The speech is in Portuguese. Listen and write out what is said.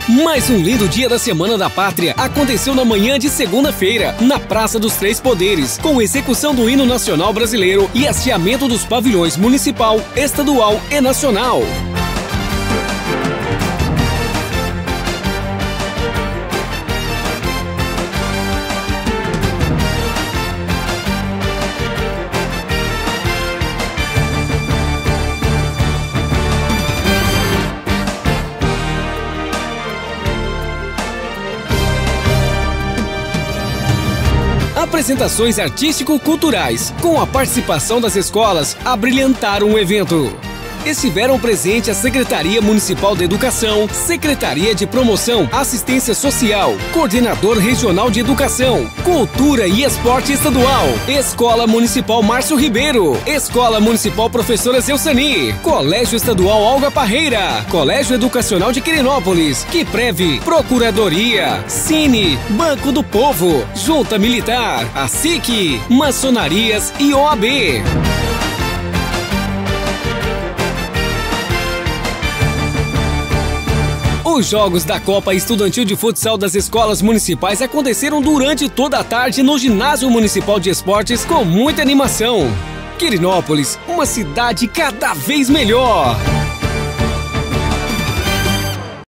Mais um lindo dia da Semana da Pátria aconteceu na manhã de segunda-feira, na Praça dos Três Poderes, com execução do hino nacional brasileiro e hasteamento dos pavilhões municipal, estadual e nacional. Apresentações artístico-culturais, com a participação das escolas, abrilhantaram o evento. Estiveram presentes a Secretaria Municipal de Educação, Secretaria de Promoção, Assistência Social, Coordenador Regional de Educação, Cultura e Esporte Estadual, Escola Municipal Márcio Ribeiro, Escola Municipal Professora Zeucani, Colégio Estadual Olga Parreira, Colégio Educacional de Quirinópolis, Quiprev, Procuradoria, Cine, Banco do Povo, Junta Militar, a SIC, Maçonarias e OAB. Os jogos da Copa Estudantil de Futsal das escolas municipais aconteceram durante toda a tarde no Ginásio Municipal de Esportes com muita animação. Quirinópolis, uma cidade cada vez melhor.